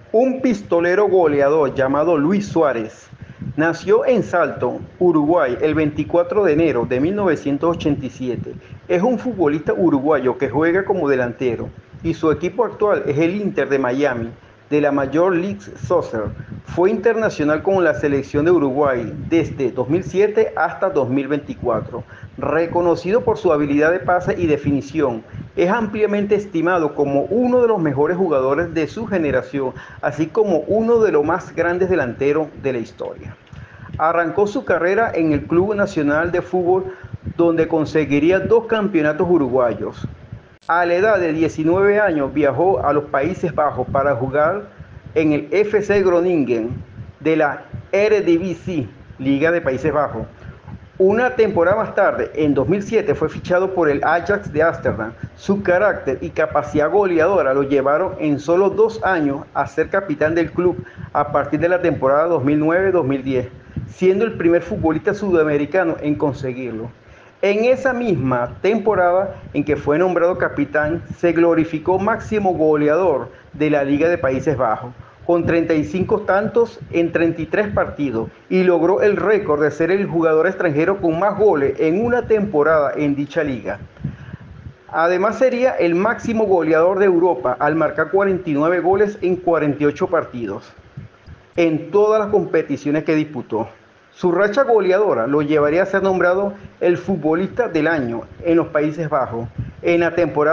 Un pistolero goleador llamado Luis Suárez nació en Salto, Uruguay, el 24 de enero de 1987. Es un futbolista uruguayo que juega como delantero y su equipo actual es el Inter de Miami de la Major League Soccer. Fue internacional con la selección de Uruguay desde 2007 hasta 2024. Reconocido por su habilidad de pase y definición, es ampliamente estimado como uno de los mejores jugadores de su generación, así como uno de los más grandes delanteros de la historia. Arrancó su carrera en el Club Nacional de Fútbol, donde conseguiría 2 campeonatos uruguayos. A la edad de 19 años viajó a los Países Bajos para jugar en el FC Groningen de la Eredivisie, Liga de Países Bajos. Una temporada más tarde, en 2007, fue fichado por el Ajax de Ámsterdam. Su carácter y capacidad goleadora lo llevaron en solo 2 años a ser capitán del club a partir de la temporada 2009-2010, siendo el primer futbolista sudamericano en conseguirlo. En esa misma temporada en que fue nombrado capitán, se glorificó máximo goleador de la Liga de Países Bajos, con 35 tantos en 33 partidos, y logró el récord de ser el jugador extranjero con más goles en una temporada en dicha liga. Además sería el máximo goleador de Europa al marcar 49 goles en 48 partidos en todas las competiciones que disputó. Su racha goleadora lo llevaría a ser nombrado el futbolista del año en los Países Bajos en la temporada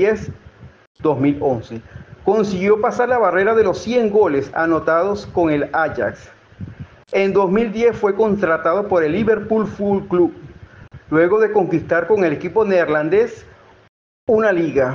2010-2011. Consiguió pasar la barrera de los 100 goles anotados con el Ajax. En 2010 fue contratado por el Liverpool Fútbol Club, luego de conquistar con el equipo neerlandés una liga,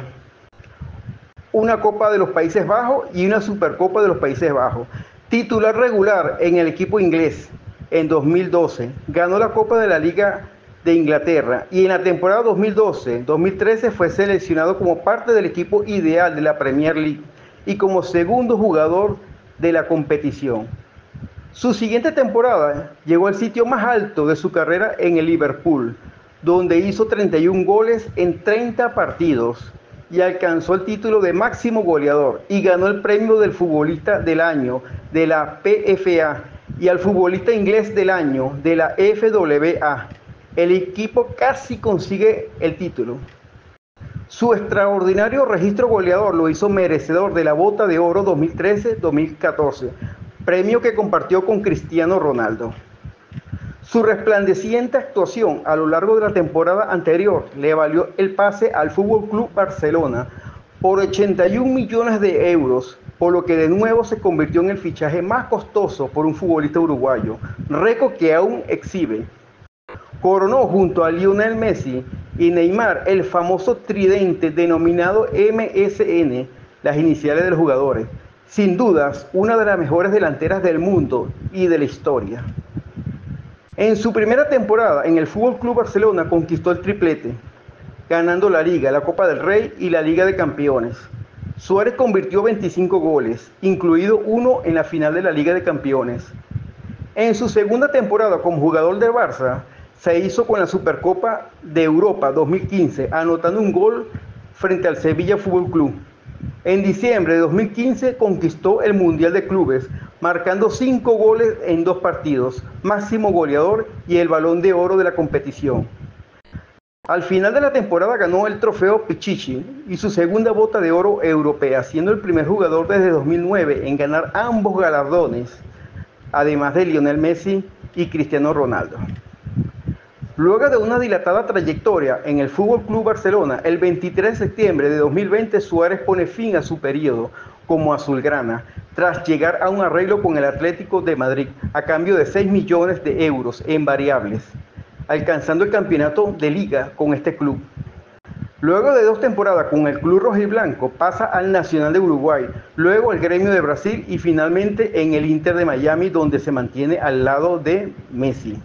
una Copa de los Países Bajos y una Supercopa de los Países Bajos. Titular regular en el equipo inglés en 2012, ganó la Copa de la Liga de Inglaterra y en la temporada 2012-2013 fue seleccionado como parte del equipo ideal de la Premier League y como segundo jugador de la competición. Su siguiente temporada llegó al sitio más alto de su carrera en el Liverpool, donde hizo 31 goles en 30 partidos y alcanzó el título de máximo goleador y ganó el premio del futbolista del año de la PFA y al futbolista inglés del año de la FWA. El equipo casi consigue el título. Su extraordinario registro goleador lo hizo merecedor de la Bota de Oro 2013-2014, premio que compartió con Cristiano Ronaldo. Su resplandeciente actuación a lo largo de la temporada anterior le valió el pase al FC Barcelona por 81 millones de euros, por lo que de nuevo se convirtió en el fichaje más costoso por un futbolista uruguayo, récord que aún exhibe. Coronó junto a Lionel Messi y Neymar el famoso tridente denominado MSN, las iniciales de los jugadores. Sin dudas, una de las mejores delanteras del mundo y de la historia. En su primera temporada en el FC Barcelona conquistó el triplete, ganando la Liga, la Copa del Rey y la Liga de Campeones. Suárez convirtió 25 goles, incluido uno en la final de la Liga de Campeones. En su segunda temporada como jugador del Barça, se hizo con la Supercopa de Europa 2015, anotando un gol frente al Sevilla Fútbol Club. En diciembre de 2015 conquistó el Mundial de Clubes, marcando 5 goles en 2 partidos, máximo goleador y el Balón de Oro de la competición. Al final de la temporada ganó el trofeo Pichichi y su segunda Bota de Oro europea, siendo el primer jugador desde 2009 en ganar ambos galardones, además de Lionel Messi y Cristiano Ronaldo. Luego de una dilatada trayectoria en el FC Barcelona, el 23 de septiembre de 2020 Suárez pone fin a su periodo como azulgrana, tras llegar a un arreglo con el Atlético de Madrid a cambio de 6 millones de euros en variables, alcanzando el campeonato de liga con este club. Luego de 2 temporadas con el club rojiblanco pasa al Nacional de Uruguay, luego al Gremio de Brasil y finalmente en el Inter de Miami, donde se mantiene al lado de Messi.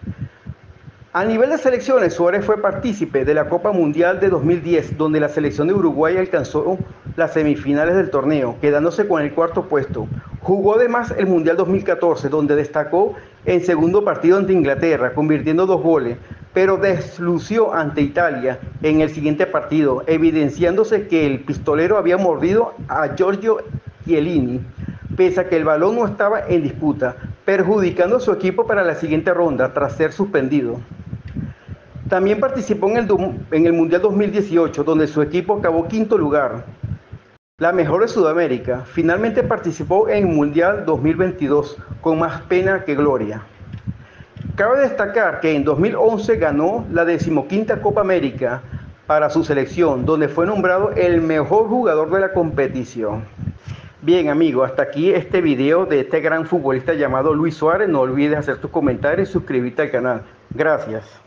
A nivel de selecciones, Suárez fue partícipe de la Copa Mundial de 2010, donde la selección de Uruguay alcanzó las semifinales del torneo, quedándose con el 4º puesto. Jugó además el Mundial 2014, donde destacó en segundo partido ante Inglaterra, convirtiendo 2 goles, pero deslució ante Italia en el siguiente partido, evidenciándose que el pistolero había mordido a Giorgio Chiellini. pese a que el balón no estaba en disputa, perjudicando a su equipo para la siguiente ronda tras ser suspendido. También participó en el Mundial 2018, donde su equipo acabó quinto lugar, la mejor de Sudamérica. Finalmente participó en el Mundial 2022, con más pena que gloria. Cabe destacar que en 2011 ganó la 15ª Copa América para su selección, donde fue nombrado el mejor jugador de la competición. Bien, amigo, hasta aquí este video de este gran futbolista llamado Luis Suárez. No olvides hacer tus comentarios y suscribirte al canal. Gracias.